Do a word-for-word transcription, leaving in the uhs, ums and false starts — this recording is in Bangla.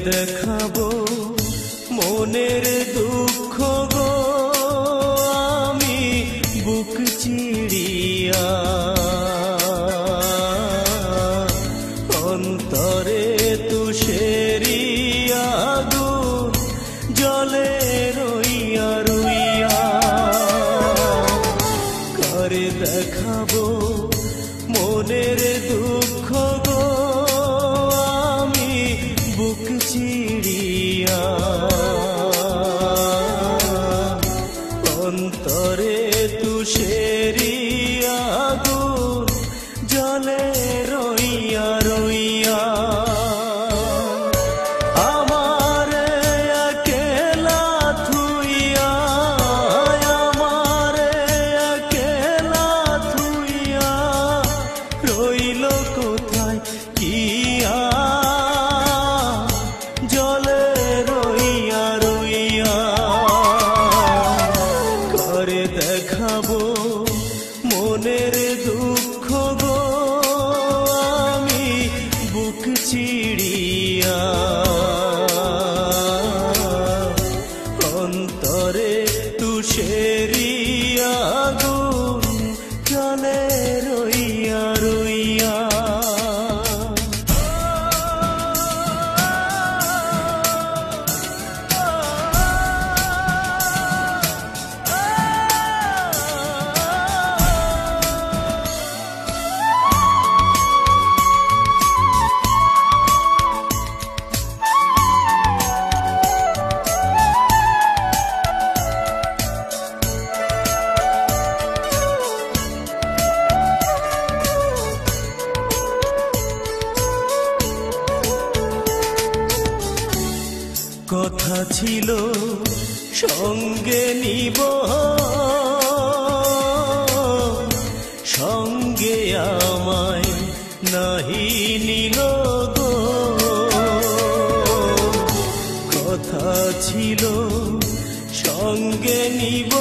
দেখাবো মনের দুঃখ গো আমি বুক চিড়িয়া অন্তরে তুষেরি আগুন জলে রইয়া রইয়া করে দেখাবো মনের দুঃখ গো আমি বুক চিড়িয়া অন্তরে তুষেরি আগুন জলে রইয়া রইয়া আমার একেলা থুইয়া আমার একেলা থুইয়া রইল কোথায় কিয়া জলে রইয়া রইয়া করে দেখাবো মনের দুঃখ গো আমি বুক চিড়িয়া অন্তরে তুষেরি আগুন জলে রইয়া রইয়া কথা ছিল সঙ্গে নিব সঙ্গে আমায় নাহি নিল গো কথা ছিল সঙ্গে নিব